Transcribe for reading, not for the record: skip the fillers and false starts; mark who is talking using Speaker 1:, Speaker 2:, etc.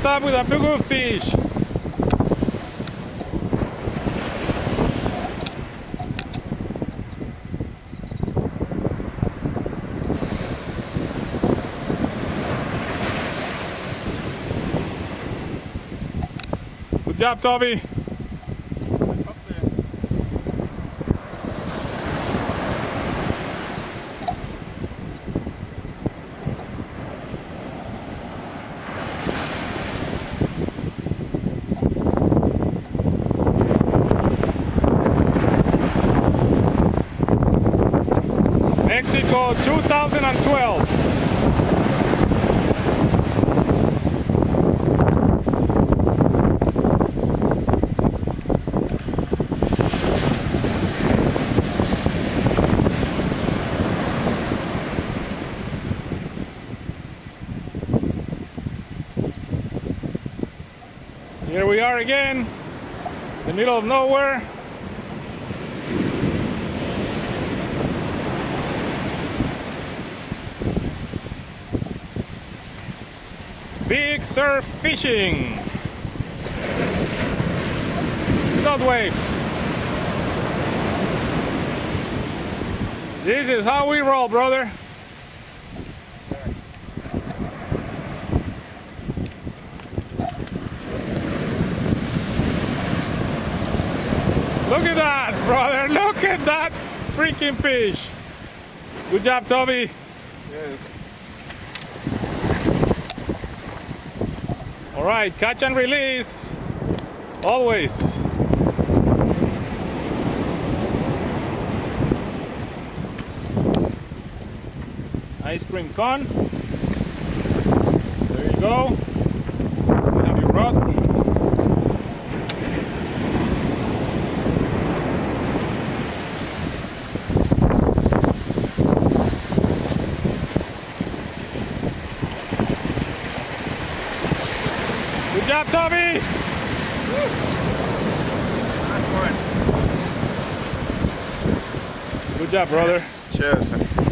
Speaker 1: stop with a good fish. Good job, Toby. Mexico 2012. Here we are again, in the middle of nowhere. Big surf fishing. Without waves. This is how we roll, brother. Look at that, brother. Look at that freaking fish. Good job, Toby.
Speaker 2: Yes.
Speaker 1: All right, catch and release. Always. Ice cream cone. There you go. You have your rod. Good job, Toby! Good job, brother.
Speaker 2: Cheers.